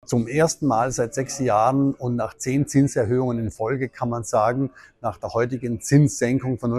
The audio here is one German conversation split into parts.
Zum ersten Mal seit 6 Jahren und nach 10 Zinserhöhungen in Folge kann man sagen, nach der heutigen Zinssenkung von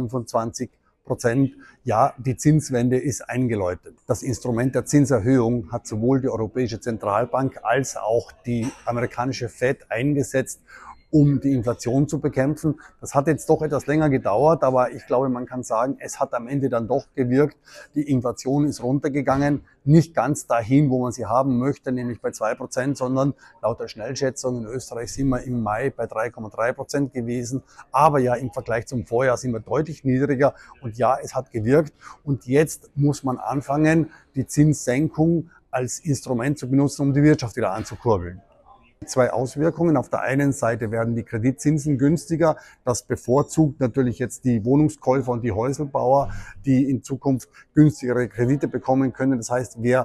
0,25%, ja, die Zinswende ist eingeläutet. Das Instrument der Zinserhöhung hat sowohl die Europäische Zentralbank als auch die amerikanische Fed eingesetzt, um die Inflation zu bekämpfen. Das hat jetzt doch etwas länger gedauert, aber ich glaube, man kann sagen, es hat am Ende dann doch gewirkt. Die Inflation ist runtergegangen, nicht ganz dahin, wo man sie haben möchte, nämlich bei 2%, sondern laut der Schnellschätzung in Österreich sind wir im Mai bei 3,3% gewesen. Aber ja, im Vergleich zum Vorjahr sind wir deutlich niedriger und ja, es hat gewirkt. Und jetzt muss man anfangen, die Zinssenkung als Instrument zu benutzen, um die Wirtschaft wieder anzukurbeln. Zwei Auswirkungen. Auf der einen Seite werden die Kreditzinsen günstiger. Das bevorzugt natürlich jetzt die Wohnungskäufer und die Häuselbauer, die in Zukunft günstigere Kredite bekommen können. Das heißt, wer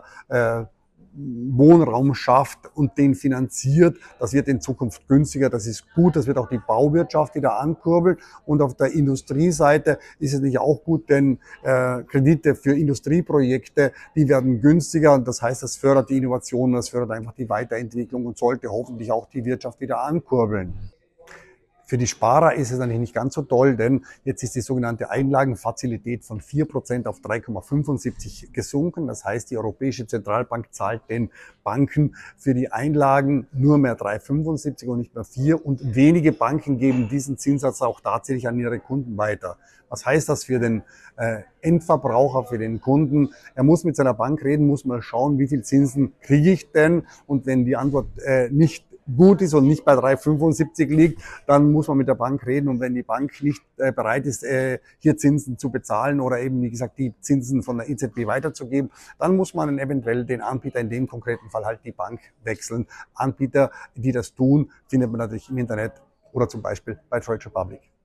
Wohnraum schafft und den finanziert, das wird in Zukunft günstiger. Das ist gut, das wird auch die Bauwirtschaft wieder ankurbeln. Und auf der Industrieseite ist es nicht auch gut, denn Kredite für Industrieprojekte, die werden günstiger. Und das heißt, das fördert die Innovation, das fördert einfach die Weiterentwicklung und sollte hoffentlich auch die Wirtschaft wieder ankurbeln. Für die Sparer ist es eigentlich nicht ganz so toll, denn jetzt ist die sogenannte Einlagenfazilität von 4% auf 3,75 gesunken. Das heißt, die Europäische Zentralbank zahlt den Banken für die Einlagen nur mehr 3,75 und nicht mehr 4. Und wenige Banken geben diesen Zinssatz auch tatsächlich an ihre Kunden weiter. Was heißt das für den Endverbraucher, für den Kunden? Er muss mit seiner Bank reden, muss mal schauen, wie viel Zinsen kriege ich denn? Und wenn die Antwort nicht gut ist und nicht bei 3,75 liegt, dann muss man mit der Bank reden. Und wenn die Bank nicht bereit ist, hier Zinsen zu bezahlen oder eben, wie gesagt, die Zinsen von der EZB weiterzugeben, dann muss man eventuell den Anbieter, in dem konkreten Fall halt die Bank wechseln. Anbieter, die das tun, findet man natürlich im Internet oder zum Beispiel bei Trade Republic.